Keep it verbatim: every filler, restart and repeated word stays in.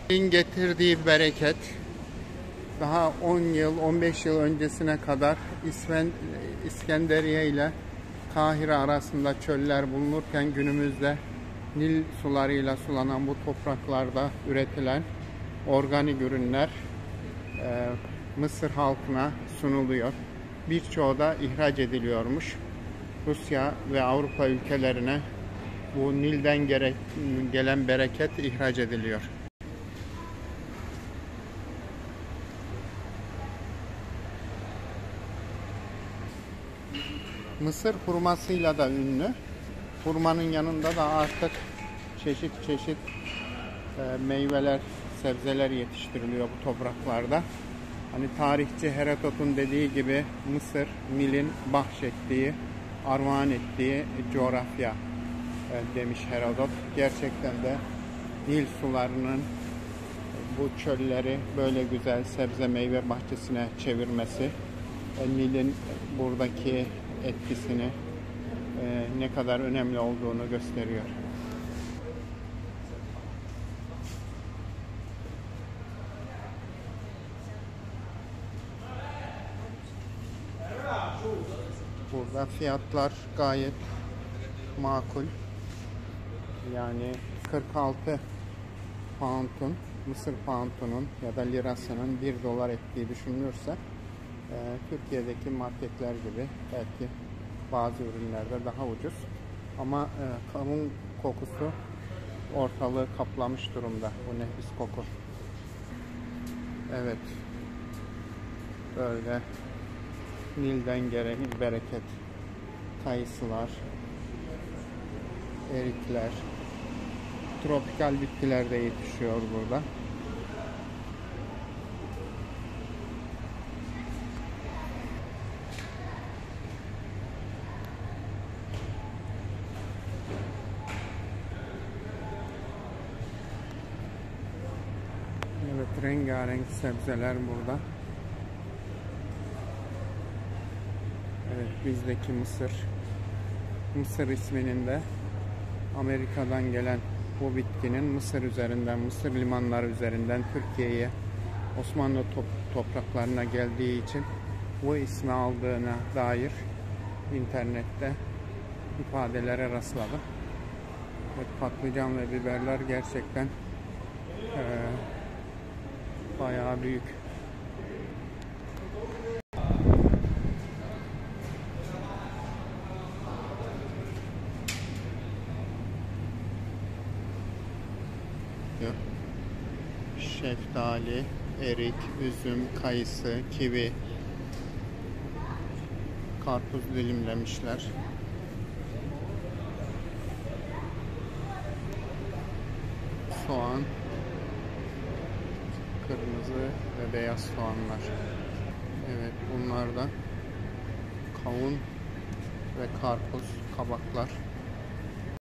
Nil'in getirdiği bereket, daha on yıl, on beş yıl öncesine kadar İskenderiye ile Kahire arasında çöller bulunurken günümüzde Nil sularıyla sulanan bu topraklarda üretilen organik ürünler e, Mısır halkına sunuluyor. Birçoğu da ihraç ediliyormuş. Rusya ve Avrupa ülkelerine bu Nil'den gelen bereket ihraç ediliyor. Mısır hurmasıyla da ünlü. Hurmanın yanında da artık çeşit çeşit e, meyveler, sebzeler yetiştiriliyor bu topraklarda. Hani tarihçi Herodot'un dediği gibi Mısır, Nil'in bahşettiği, armağan ettiği coğrafya e, demiş Herodot. Gerçekten de Nil sularının bu çölleri böyle güzel sebze meyve bahçesine çevirmesi, e, Nil'in buradaki etkisini e, ne kadar önemli olduğunu gösteriyor. Burada fiyatlar gayet makul. Yani kırk altı pound'un, Mısır pound'unun ya da lirasının bir dolar ettiği düşünülürse e, Türkiye'deki marketler gibi belki bazı ürünlerde daha ucuz. Ama e, kavun kokusu ortalığı kaplamış durumda. Bu nefis koku. Evet. Böyle Nil'den gelen bereket. Kayısılar, erikler, tropikal bitkiler de yetişiyor burada. Evet, rengarenk sebzeler burada. Evet, bizdeki mısır. Mısır isminin de Amerika'dan gelen bu bitkinin Mısır üzerinden, Mısır limanları üzerinden Türkiye'ye, Osmanlı top topraklarına geldiği için bu ismi aldığına dair internette ifadelere rastladım. Evet, patlıcan ve biberler gerçekten e, bayağı büyük. Şeftali, erik, üzüm, kayısı, kivi, karpuz dilimlemişler. Soğan, kırmızı ve beyaz soğanlar. Evet, bunlar da kavun ve karpuz, kabaklar.